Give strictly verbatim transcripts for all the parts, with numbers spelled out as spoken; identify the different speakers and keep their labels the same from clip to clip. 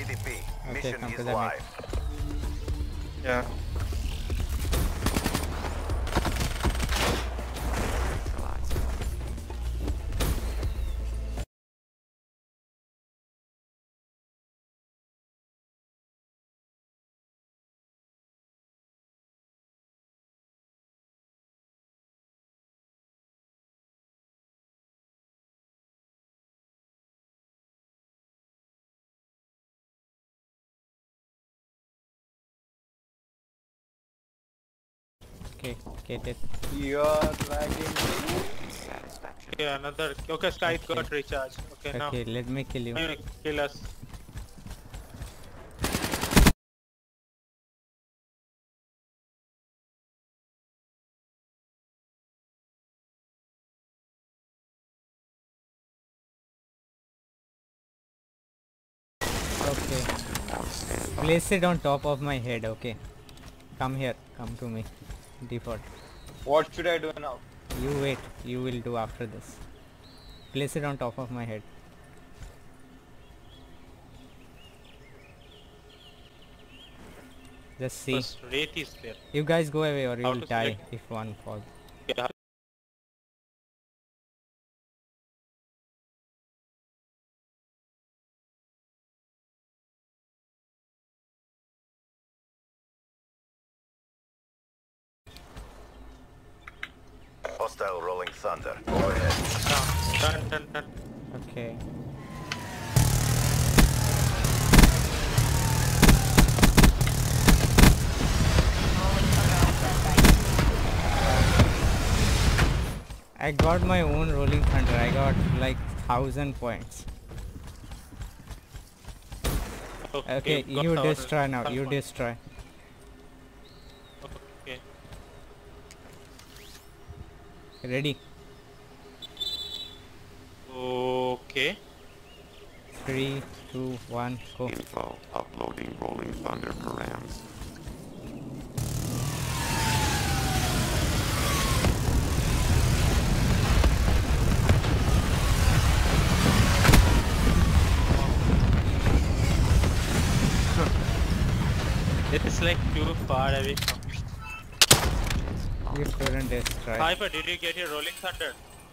Speaker 1: T P.
Speaker 2: Okay,
Speaker 1: Mission
Speaker 2: come
Speaker 1: is
Speaker 2: to the
Speaker 1: live.
Speaker 3: Yeah.
Speaker 2: Okay, get it.
Speaker 4: You're lagging.
Speaker 3: Okay, another. Okay, Skype
Speaker 2: Okay.
Speaker 3: got recharge. Okay, now
Speaker 2: Okay, let me kill you.
Speaker 3: uh, kill us.
Speaker 2: Okay. Place it on top of my head, okay? Come here, come to me. Default.
Speaker 4: What should I do now?
Speaker 2: You wait, you will do after this. Place it on top of my head. Just see.
Speaker 3: First, Wraith is there.
Speaker 2: You guys go away or you
Speaker 3: How
Speaker 2: will
Speaker 3: to
Speaker 2: die
Speaker 3: select?
Speaker 2: if one falls.
Speaker 3: Yeah.
Speaker 1: Hostile rolling thunder. Go ahead.
Speaker 3: Done, done, done.
Speaker 2: Okay. I got my own rolling thunder. I got like thousand points. Okay,
Speaker 3: got
Speaker 2: you
Speaker 3: our
Speaker 2: destroy now. You
Speaker 3: someone.
Speaker 2: destroy.
Speaker 3: Okay.
Speaker 2: Ready?
Speaker 3: Okay.
Speaker 2: Three, two, one, go.
Speaker 5: Info. Uploading Rolling Thunder params.
Speaker 3: It is like too far away from me.
Speaker 2: You couldn't destroy.
Speaker 3: Hyper, did you get your rolling thunder?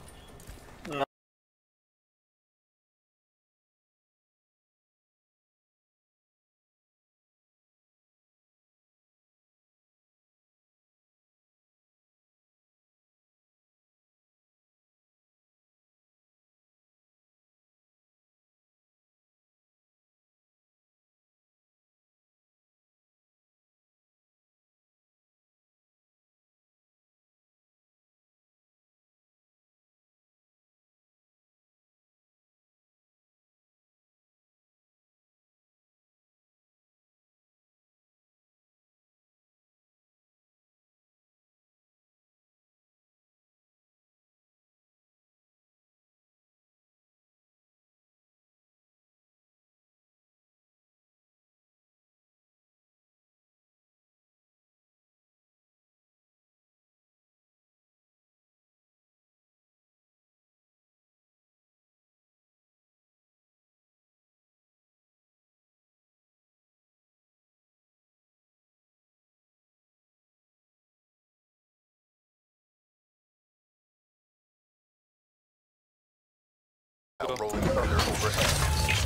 Speaker 1: Rolling thunder overhead.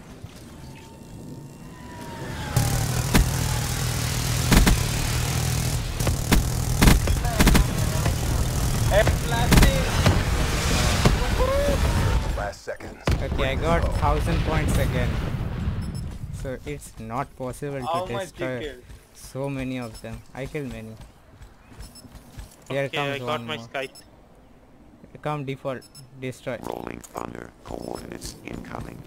Speaker 1: Last seconds.
Speaker 2: Okay, I got thousand points again. So it's not possible
Speaker 4: How
Speaker 2: to
Speaker 4: much you
Speaker 2: destroy
Speaker 4: killed?
Speaker 2: so many of them. I killed many. Here
Speaker 3: Okay,
Speaker 2: comes
Speaker 3: I got
Speaker 2: one
Speaker 3: my
Speaker 2: more.
Speaker 3: Skype.
Speaker 2: Come default, destroy.
Speaker 5: Rolling Thunder. Coordinates incoming.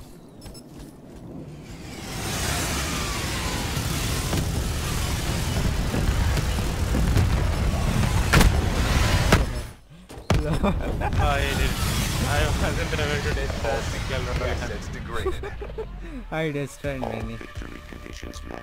Speaker 3: I did. I wasn't able to destroy a single rolling thunder.
Speaker 1: Assets degraded.
Speaker 2: I destroyed
Speaker 5: All
Speaker 2: many.
Speaker 5: victory conditions met.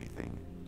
Speaker 5: everything.